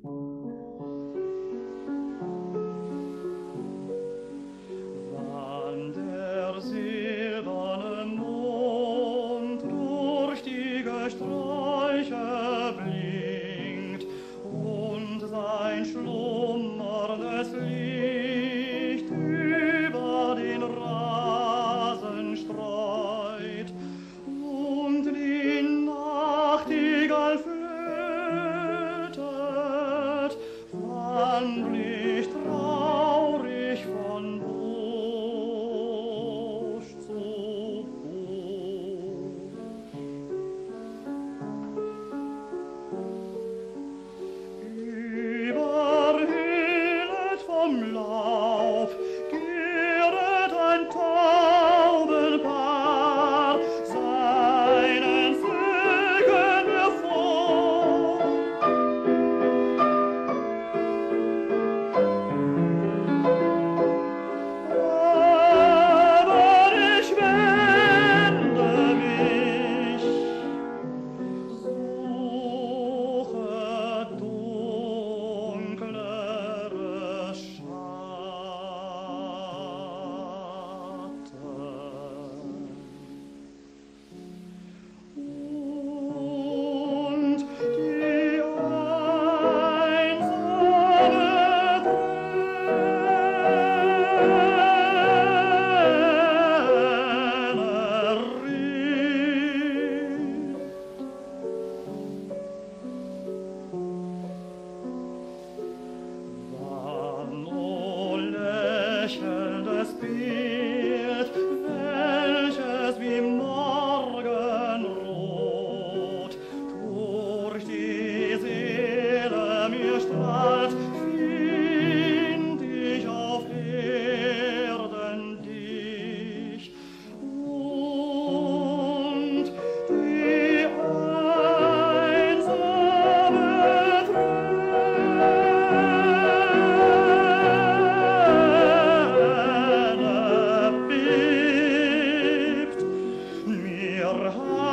Wann der silberne Mond durch die Gesträuche blinkt und sein schlummerndes Licht über den Rasen streut und die Nachtigall flötet, wandl ich traurig von Busch zu Busch. Überhüllet vom Laub kehret ein Taubenpaar seinen Flügeln mir vor. Aber ich wende mich, suche dunklere Schatten. Und die einsame Träne rief. Wann, o lächelndes Bild, welches wie Morgenrot durch die Seele mir strahlt, find ich auf Erden dich und die einsame Träne bebt, mir